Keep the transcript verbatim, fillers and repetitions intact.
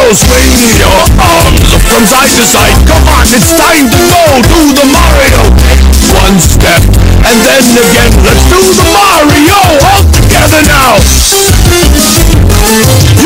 swing your arms from side to side. Come on, it's time to go do the Mario. One step and then again. Let's do the Mario all together now.